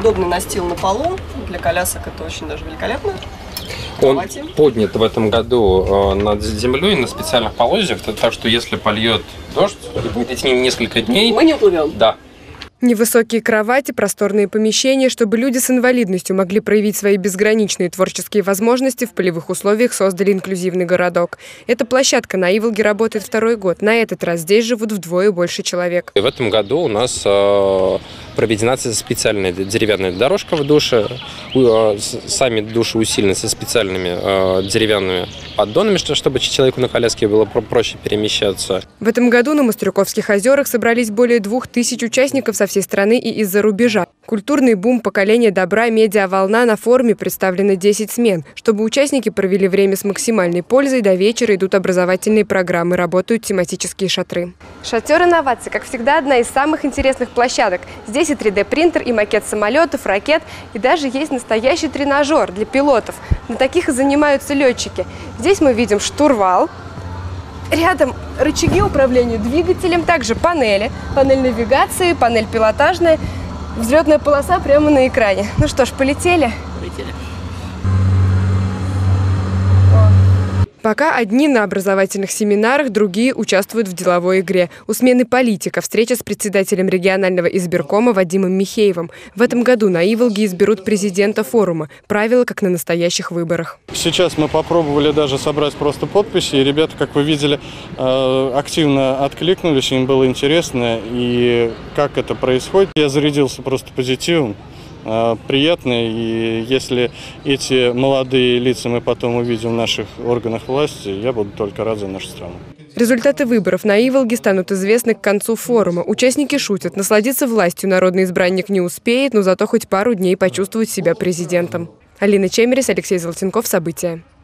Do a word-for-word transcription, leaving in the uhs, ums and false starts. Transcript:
удобный настил на полу. Для колясок это очень даже великолепно. Он поднят в этом году над землей на специальных полозьях, так что если польет дождь и будет идти несколько дней... Мы не уплывем. Да. Невысокие кровати, просторные помещения, чтобы люди с инвалидностью могли проявить свои безграничные творческие возможности, в полевых условиях создали инклюзивный городок. Эта площадка на Иволге работает второй год. На этот раз здесь живут вдвое больше человек. И в этом году у нас э, проведена специальная деревянная дорожка в душе. Э, сами души усилены со специальными э, деревянными поддонами, чтобы человеку на коляске было проще перемещаться. В этом году на Мастрюковских озерах собрались более двух тысяч участников со всей страны и из-за рубежа. Культурный бум поколения добра, медиаволна. На форуме представлены десять смен. Чтобы участники провели время с максимальной пользой, до вечера идут образовательные программы, работают тематические шатры. Шатер инноваций, как всегда, одна из самых интересных площадок. Здесь и три дэ принтер, и макет самолетов, ракет, и даже есть настоящий тренажер для пилотов. На таких и занимаются летчики. Здесь мы видим штурвал. Рядом рычаги управления двигателем, также панели, панель навигации, панель пилотажная, взлетная полоса прямо на экране. Ну что ж, полетели? Полетели. Пока одни на образовательных семинарах, другие участвуют в деловой игре. У смены политика встреча с председателем регионального избиркома Вадимом Михеевым. В этом году на Иволге изберут президента форума. Правила, как на настоящих выборах. Сейчас мы попробовали даже собрать просто подписи. И ребята, как вы видели, активно откликнулись, им было интересно. И как это происходит, я зарядился просто позитивом. Приятно, и если эти молодые лица мы потом увидим в наших органах власти, я буду только рад за нашу страну. Результаты выборов на Иволге станут известны к концу форума. Участники шутят, насладиться властью народный избранник не успеет, но зато хоть пару дней почувствовать себя президентом. Алина Чемерис, Алексей Золотенков. События.